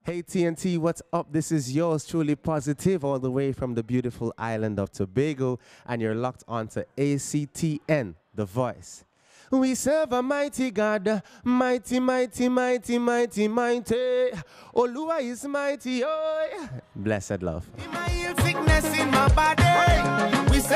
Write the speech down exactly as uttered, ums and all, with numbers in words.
Hey T N T, what's up? This is yours truly positive all the way from the beautiful island of Tobago, and you're locked onto A C T N, The Voice. We serve a mighty God, mighty, mighty, mighty, mighty, mighty. Olua is mighty, oh. Blessed love. In my sickness in my body, we serve